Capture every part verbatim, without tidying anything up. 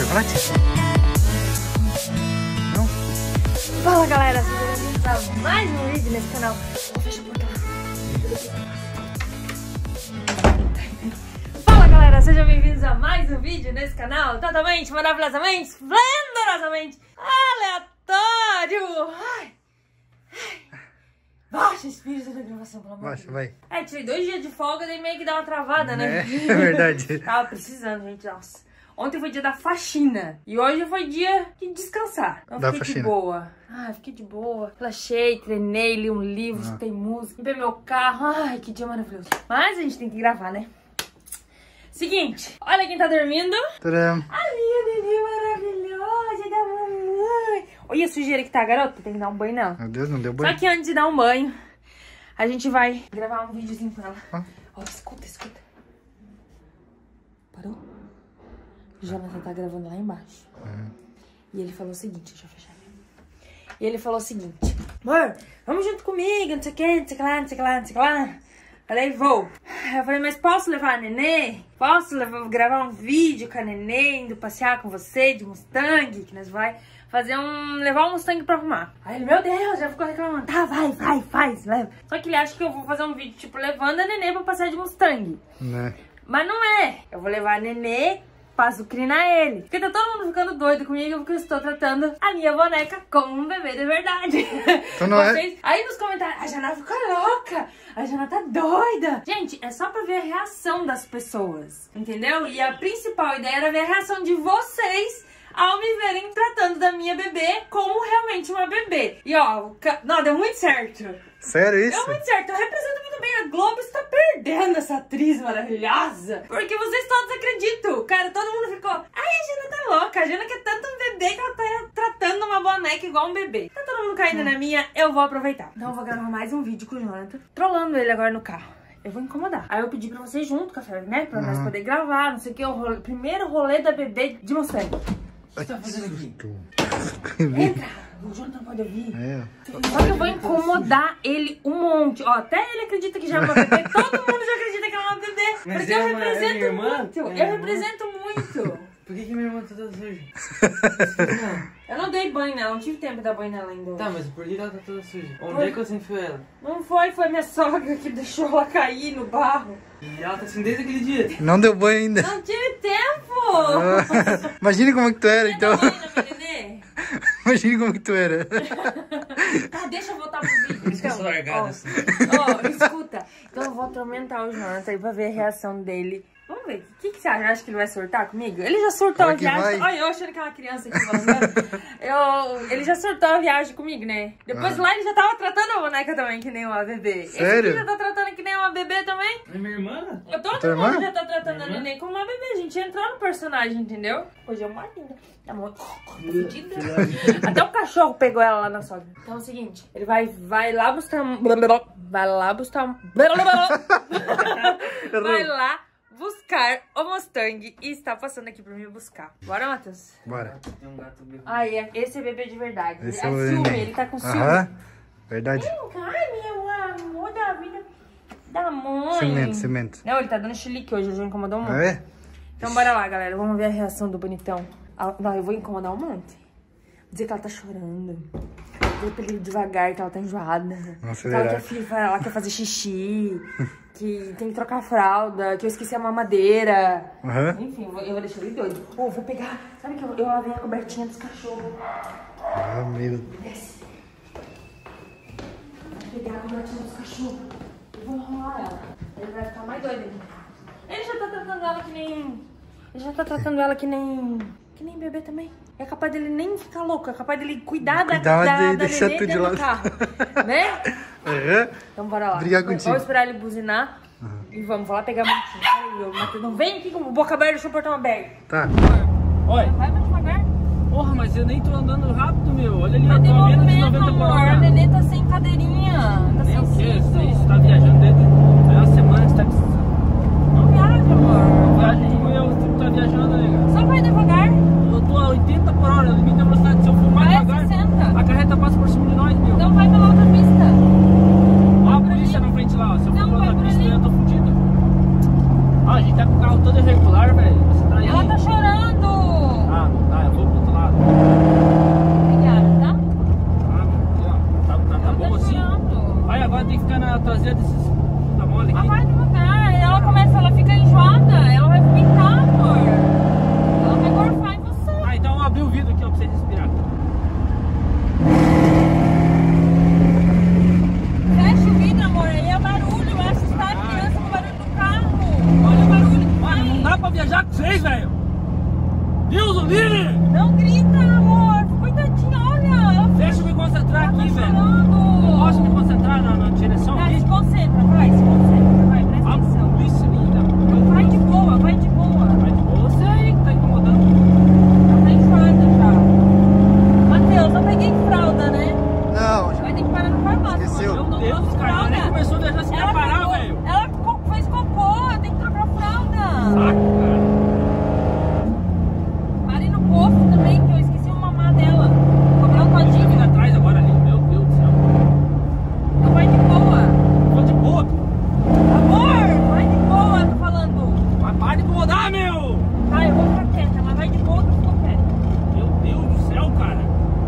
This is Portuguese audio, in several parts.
chocolate? Não? Fala galera, sejam bem-vindos a mais um vídeo nesse canal. Fecha a porta lá. Fala galera, sejam bem-vindos a mais um vídeo nesse canal. Totalmente, maravilhosamente, esplendorosamente aleatório. Ai. Ai. Baixa espírito da gravação, pelo amor de Baixa, Deus. vai. É, tirei dois dias de folga, daí meio que dá uma travada, né? É, é verdade. Tava precisando, gente, nossa. Ontem foi dia da faxina. E hoje foi dia de descansar. Eu Da fiquei faxina. de boa. Ai, fiquei de boa. Relaxei, treinei, li um livro, Ah. escutei música, limpei meu carro. Ai, que dia maravilhoso. Mas a gente tem que gravar, né? Seguinte, olha quem tá dormindo. Tcharam. Ali, a neném maravilhosa da mamãe. Olha a sujeira que tá, garota. Tem que dar um banho nela. Meu Deus, não deu Só banho. que antes de dar um banho, a gente vai gravar um videozinho com ela. Ah. Ó, escuta, escuta. Parou? O Jonathan tá gravando lá embaixo. Uhum. E ele falou o seguinte, deixa eu fechar aqui. E ele falou o seguinte: amor, vamos junto comigo, não sei o que, não sei o que lá, não sei o que lá, não sei o que lá. Falei, vou. Eu falei, mas posso levar a nenê? Posso levar, gravar um vídeo com a nenê, indo passear com você de Mustang, que nós vai fazer um... levar um Mustang pra arrumar. Aí ele, meu Deus, já ficou reclamando. Tá, vai, vai, faz, leva. Só que ele acha que eu vou fazer um vídeo, tipo, levando a nenê pra passear de Mustang. Né? Mas não é. Eu vou levar a nenê pra azucrinar ele. Porque tá todo mundo ficando doido comigo porque eu estou tratando a minha boneca como um bebê de verdade. Então não Vocês... é? Aí nos comentários, a Jana ficou louca, a Jana tá doida. Gente, é só pra ver a reação das pessoas, entendeu? E a principal ideia era ver a reação de vocês ao me verem tratando da minha bebê como realmente uma bebê. E ó, ca... não, deu muito certo. Sério isso? Deu muito certo, eu represento muito bem. A Globo está perdendo essa atriz maravilhosa. Porque vocês todos acreditam. Cara, todo mundo ficou, ai, a Jana tá louca. A Jana quer tanto um bebê que ela tá tratando uma boneca igual um bebê. Tá todo mundo caindo hum. na minha, eu vou aproveitar. Então eu vou gravar mais um vídeo com o Jonathan, trollando ele agora no carro. Eu vou incomodar. Aí eu pedi pra vocês junto, café, né? Pra uhum. nós poder gravar, não sei o que. O rolê, primeiro rolê da bebê de Mustang. O que você tá fazendo aqui? Entra! O Jonathan pode ouvir. É. Só que eu vou incomodar ele um monte. Ó, até ele acredita que já é uma bebê. Todo mundo já acredita que ela é uma bebê. Mas porque eu é represento é muito. É eu represento muito. Por que, que minha irmã tá toda suja? Eu não dei banho nela, não tive tempo de dar banho nela ainda. Tá, mas por que ela tá toda suja? Onde Foi. é que você enfiou ela? Não foi, foi minha sogra que deixou ela cair no barro. E ela tá assim desde aquele dia? Não deu banho ainda. Não tive tempo. Imagine como que tu era, então. Deu banho na minha nenê? Imagine como que tu era. Tá, deixa eu voltar pro vídeo. Por isso que eu Então, sou largada ó, assim. ó, escuta. Então eu vou atormentar o Jonathan aí pra ver a reação dele. Vamos ver, o que, que você acha? Acha que ele vai surtar comigo? Ele já surtou Claro a que viagem. vai. Olha, eu achando que é uma criança aqui falando. eu, ele já surtou a viagem comigo, né? Depois Ah. lá ele já tava tratando a boneca também que nem uma bebê. Sério? Esse aqui já tá tratando que nem uma bebê também. É minha irmã? Eu todo Tua mundo irmã? já tá tratando Minha a irmã? neném como uma bebê. A gente entrou no personagem, entendeu? Hoje é uma linda. Tá muito fedida. Até o cachorro pegou ela lá na sogra. Então é o seguinte, ele vai, vai lá buscar... Vai lá buscar... Vai lá buscar o Mustang e está passando aqui pra me buscar. Bora, Matheus? Bora. Tem um gato bebê. Ai, é, esse é bebê de verdade. Esse é é o ciúme, neném. ele tá com ciúme. Aham. Verdade. Ai, meu amor da vida da mãe. Cimento, cimento. Não, ele tá dando chilique hoje, já incomodou muito. Ah, é? Então bora lá, galera. Vamos ver a reação do bonitão. Ah, não, eu vou incomodar um monte. Vou dizer que ela tá chorando. Vou pra ele devagar, que ela tá enjoada. Vamos Que ela, acelerar. quer, ela quer fazer xixi. Que tem que trocar a fralda. Que eu esqueci a mamadeira. Aham. Enfim, eu vou, eu vou deixar ele doido. Pô, vou pegar... Sabe que eu, eu lavei a cobertinha dos cachorros. Ah, meu. Desce. Vou pegar a cobertinha dos cachorros. Eu vou enrolar ela. Ele vai ficar mais doido ainda. Ele já tá tratando ela que nem... Ele já tá tratando ela que nem... Que nem bebê também. É capaz dele nem ficar louco. É capaz dele cuidar da, Cuidar da, de da deixar nenê tudo de dentro lado. do carro. Né? Aham. Então bora lá. Brigar Vamos contigo. esperar ele buzinar. Uhum. E vamos, vou lá pegar a motinha. Ai, eu, Matheus, não vem aqui com boca aberta, deixa o portão aberto. Tá. Olha. Vai mais devagar. Porra, mas eu nem tô andando rápido, meu. Olha ali, Tá eu de tô a menos de movimento, noventa por amor. A hora. nenê tá sem cadeirinha. Tá Nem sem o quê? cinto. Você você tá viajando desde é uma semana que você tá precisando. Não viaja, amor. Viagem de eu, você tá viajando, nega. Só vai devagar. Eu tô a oitenta por hora, limite da velocidade. Se eu for mais Vai a devagar, sessenta. a carreta passa por cima de nós, meu. Então vai pela outra pista. Ó a polícia na frente lá, ó. Se eu for Não, pela vai outra por pista, ali. eu tô fudido. Ó, a gente tá com o carro todo irregular, velho. Você tá aí. Ela tá chorando. Ah, vocês, velho. Deus o livre! Não grita, amor. Coitadinha, olha. Ela Deixa eu me concentrar ela aqui, tá velho. chorando. Eu posso me concentrar na, na direção Vai, aqui? se concentra, vai, se concentra. Vai, presta A atenção. polícia linda. Vai de boa, vai de boa. Vai de boa, você aí que tá incomodando. Ela tá enjoada já. Matheus, eu peguei fralda, né? Não, já. Vai ter que parar no farmácia. Esqueceu. mano. Eu não Meu gosto Deus, de cara, ela nem fralda. começou a deixar se Ela preparar, pegou- velho. Ela co- fez cocô, tem que trocar a fralda. Saco, cara. Parei no posto também, que eu esqueci o mamar dela. Cobrar um Deixa eu vir todinho. atrás agora ali. Meu Deus do céu. Então vai de boa. Tô de boa. Amor, vai de boa, tô falando. Mas para de incomodar, meu. Tá, eu vou ficar quieta, mas vai de boa que eu fico quieta. Meu Deus do céu, cara.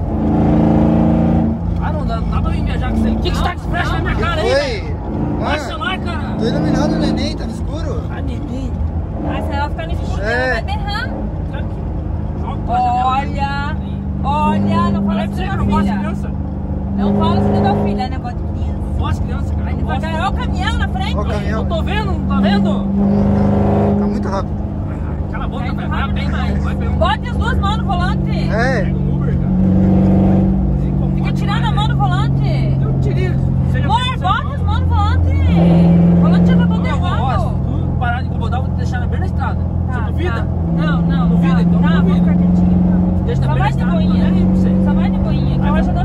Ah, não dá, não dá pra vir viajar com você. O que que você tá com esse flash na minha cara aí, velho? Oi? Baixa o Ah, celular, cara. tô iluminando o neném, tá no escuro. Ah, neném. Ah, se ela ficar no escuro, É. ela vai berrar. Tá aqui. Joga pela janela. Olha, olha, não fala Olha pra assim você que eu da não gosto de filha. criança. Não fala assim da filha, é negócio de criança. Não gosto de criança, cara. Vai Não gosto. devagar, olha o caminhão na frente. Ó o caminhão. Eu tô vendo, não tá vendo? Tá muito rápido. Cala a boca, Vai velho. Vai a rápido pé, demais. então. Vai pegar um... Bote as duas mãos no volante. É. Pega um Uber, cara. Se incomoda Fica tirando a demais, mão velho. do volante. Eu tirei. Seja Amor, seja bota bom. as mãos no volante. O volante já tá todo Eu vou, ó, se errado. tu parar de incomodar, eu vou te deixar na beira da estrada. Você duvida? Tá. Não, não. Duvida, tá, então tá, duvida. vou ficar quietinha. Deixa na Só beira da vai de estrada, não tô nem aí boinha. pra você. Só vai de boinha, que Vai, ela vai. já tá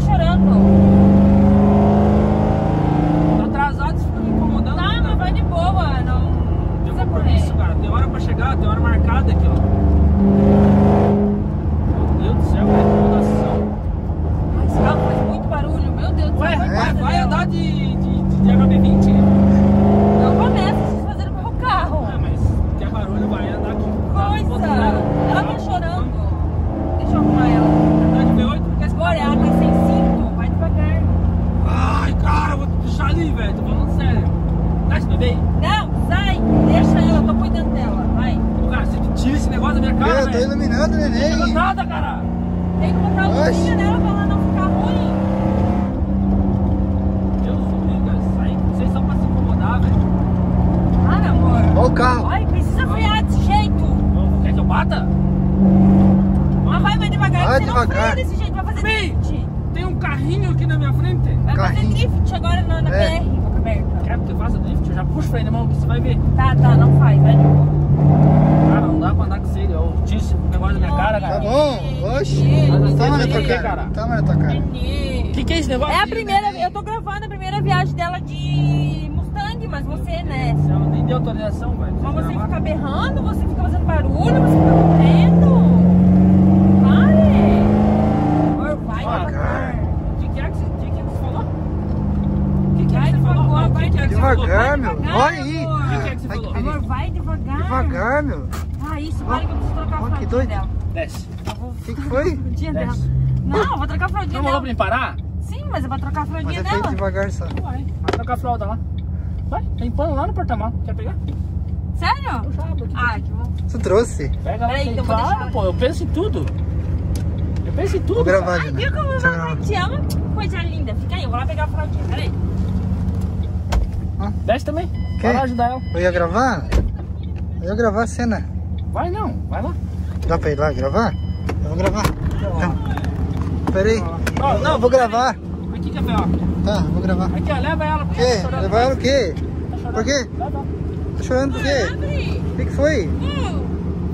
chorando. Tá atrasado, você fica me incomodando. Tá, né? mas vai de boa, não Tem precisa compromisso, correr. cara. Tem hora pra chegar, tem hora marcada aqui, ó. Meu Deus do céu, que incomodação. Ai, esse carro faz muito barulho, meu Deus do céu. Ué, vai, coitada vai dela. andar de, de, de H B vinte? Não começa vocês fazendo com o carro. Ah, mas quer barulho, vai andar aqui. Coisa. Ela tá chorando. Deixa eu arrumar ela. Andar de V oito? Porque agora ela tá sem cinto, vai devagar. Ai, cara, eu vou te deixar ali, velho. Tô falando sério. Tá esse bebê? Não, sai, deixa ela, eu tô cuidando dela, vai. Ô, cara, você tira esse negócio da minha cara, Eu tô velho. iluminando o Não neném. chega nada, cara. Tem que botar a Oxe. luzinha nela pra ela não ficar ruim. Deus do céu, cara. Sai, vocês são pra se incomodar, velho. Para, amor. Ó o carro. Ai, precisa frear desse jeito. Ô, Quer que eu bata? Mas vai mais devagar, Vai que você não devagar. freia desse jeito, vai fazer Bem. drift. Tem um carrinho aqui na minha frente. Vai Carrinho. fazer drift agora na, na É. B R, boca aberta. Quer que eu faça drift? Eu já puxo o freio na mão, que você vai ver. Tá, tá, não faz, vai de boa. Cara, não dá pra andar com você. Eu disse o negócio da minha cara, Tá cara. bom. Oxi. Menino, Toma na tua menino. cara. Toma na tua cara. menino. Que que é esse negócio? É a aqui? primeira, eu tô gravando a primeira viagem dela de Mustang, mas você, né? Ela nem deu autorização, velho. Mas você fica berrando, você fica fazendo barulho, você fica correndo. Pare! Amor, vai Ah, devagar. O que que é que você, que que é que você falou? O que que é Vai que você falou? devagar, Não, o vai que que é que você falou? Devagar, meu. devagar, Olha aí. amor. O que que é que você Ai, falou? que Amor, vai devagar. Devagar, meu. Ah, isso, para que eu preciso trocar a Ó, que fraldinha doido. dela. Desce. Eu vou... O que, que foi? fraldinha dela. Desce. Não, eu vou trocar a fraldinha Não falou dela. pra mim parar? Sim, mas eu vou trocar a Mas fraldinha é feito dela. devagar só. Vai. Vai trocar a fralda lá. Vai, tem pano lá no porta-malas. Quer pegar? Sério? Eu já abro aqui. Ah, que bom. Tu trouxe? Pega lá. Peraí, tem- então eu vou Claro, deixar. pô, eu penso em tudo. Eu penso em tudo. Vou gravar, cara. Ai, Jana. viu como Deixa eu a mamãe gravar. te ama? Coisa linda. Fica aí, eu vou lá pegar a fraldinha. Peraí. Desce também. Quê? Vai lá ajudar ela. Eu ia gravar? Eu ia gravar a cena. Vai não, vai lá. Dá pra ir lá gravar? Eu vou gravar. Então. Pera aí. Ó, Não, eu vou gravar. Aqui, café, ó. Tá, vou gravar. Aqui, ó, leva ela. O quê? Levar ela o quê? Tá chorando. Por quê? Leva. Tá chorando por quê? Abre. O que, que foi? Hum.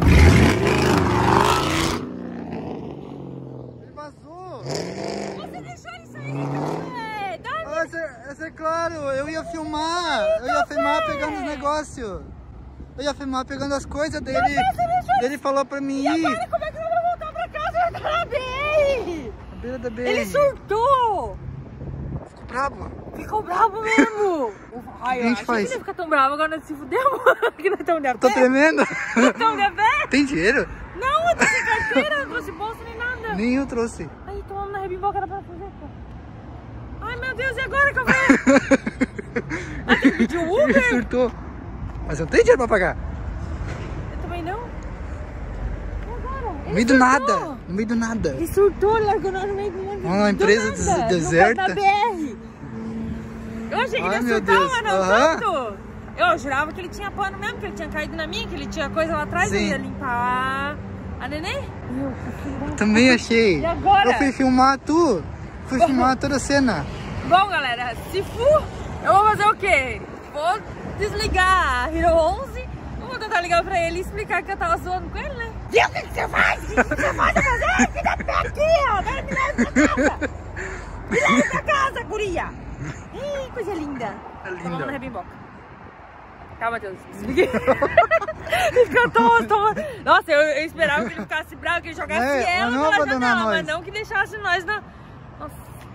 Ele vazou. Você deixou ele sair, café. Dá. Ah, essa, essa é claro, eu ia filmar. Eu ia filmar pegando os negócios. Eu ia filmar pegando as coisas dele. Ele falou pra mim ir. Agora como é que eu vou voltar pra casa? Eu tô na B R. Na beira da B R. Ele surtou. Ficou bravo. Ficou bravo mesmo. Ai, O que a eu gente achei faz? que ele ia ficar tão bravo, agora nós se fudemos. Que nós estamos de a Tô pé. tremendo. Nós estamos de a pé. Tem dinheiro? Não, eu tô sem carteira, não trouxe bolsa nem nada. Nem eu trouxe. Aí, tomamos na rebimboca da parafuseta. Ai, meu Deus, e agora que eu vou? Ah, tem que pedir um Ele Uber? surtou. Mas eu tenho dinheiro pra pagar. Eu também não. E agora? No Ele meio do surtou. nada. No meio do nada. Ele surtou, ele largou nós no meio do mundo. Uma empresa des- deserta. Na B R. Eu achei que ele Ai, ia meu surtar, Deus. mas não Aham. tanto. Eu jurava que ele tinha pano mesmo, que ele tinha caído na minha, que ele tinha coisa lá atrás, Sim. eu ia limpar a neném. Meu, Eu também achei. E agora? Eu fui filmar tu. Fui filmar toda a cena. Bom, galera, se for, eu vou fazer o quê? Vou desligar a Hero onze, vou tentar ligar pra ele e explicar que eu tava zoando com ele, né? Viu o que, que você faz? O que, que você faz a fazer? Fica aqui, ó! Agora me leva pra casa! Me leva pra casa, guria! Ih, coisa linda! É linda. Então vamos na rebimboca. Calma, Matheus. Desliguei. Fica tô, tô... Nossa, eu, eu esperava que ele ficasse bravo, que ele jogasse É, ela mas não pela abandonar janela, nós. mas não que deixasse nós na... Nossa.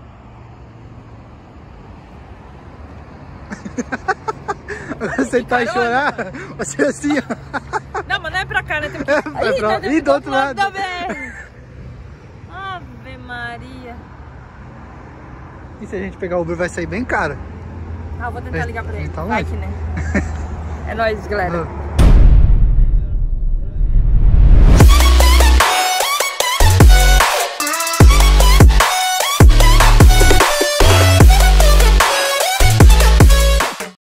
Você tá a chorar? Você assim, ó. Não, mas não é pra cá, né? Tem que... É pra- Ih, tá Ih, do outro lado. da B R. Ave Maria. E se a gente pegar o Uber vai sair bem caro. Ah, eu vou tentar ligar pra ele. Tá Vai longe. que, né? É nóis, galera. Ah.